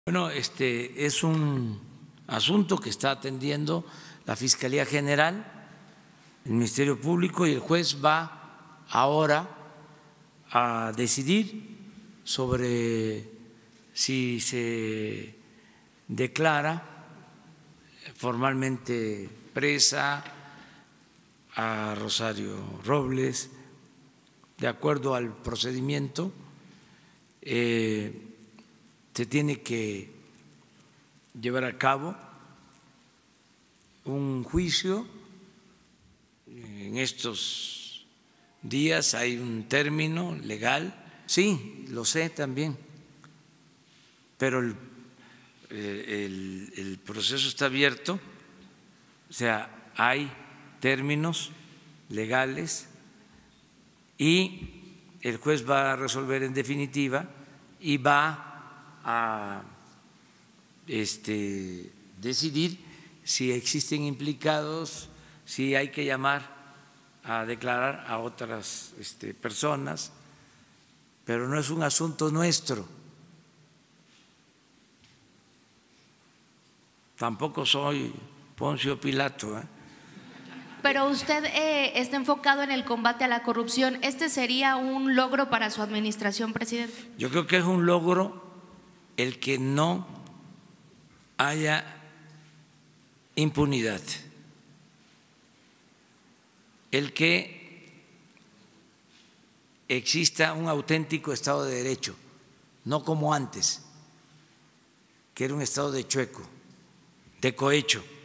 Bueno, es un asunto que está atendiendo la Fiscalía General, el Ministerio Público, y el juez va ahora a decidir sobre si se declara formalmente presa a Rosario Robles de acuerdo al procedimiento. Se tiene que llevar a cabo un juicio. En estos días hay un término legal, sí, lo sé también, pero el proceso está abierto, o sea, hay términos legales y el juez va a resolver en definitiva y va a decidir si existen implicados, si hay que llamar a declarar a otras personas, pero no es un asunto nuestro. Tampoco soy Poncio Pilato, ¿eh? Pero usted está enfocado en el combate a la corrupción. ¿Este sería un logro para su administración, presidente? Yo creo que es un logro el que no haya impunidad, el que exista un auténtico Estado de Derecho, no como antes, que era un Estado de chueco, de cohecho.